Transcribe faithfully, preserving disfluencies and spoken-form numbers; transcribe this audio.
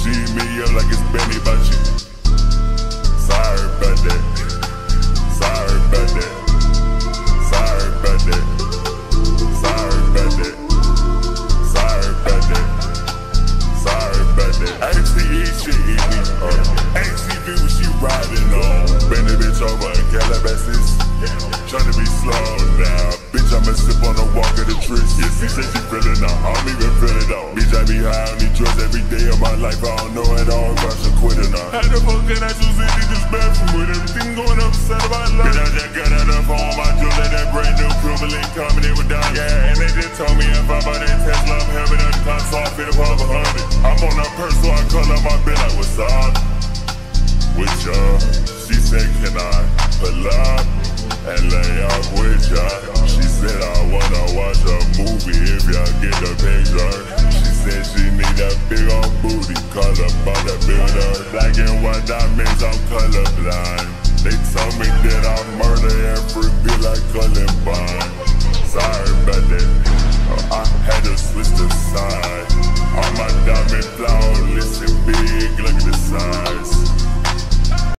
She eat me up like it's Benny Bachi. Sorry about that. Sorry about that. Sorry about that. Sorry about that. Sorry about that. Sorry about that. A T E she eat me up. A T V when she riding on. Bend the bitch over in Calabasas. Tryna be slow now. Bitch, I'ma sip on the walk of the trees. Yeah, she said she feelin' now. I don't even feel it all. Bitch, I be high on these drugs every day of my life. I don't know at all if I should quit or not. How the fuck can I choose it in this bathroom with everything going upside of my life? Bitch, I just got out of phone, my jewelry, that brand new equivalent coming in with down. Yeah, and they just told me if I buy that Tesla, I'm having a car, so I fit up all a hundred. I'm on a purse, so I call up my bill like, what's up? With ya? She said, can I pull up and lay off with ya? She said I wanna watch a movie if y'all get the picture. She said she need a big old booty, call up on the builder. Black and white diamonds, I'm colorblind.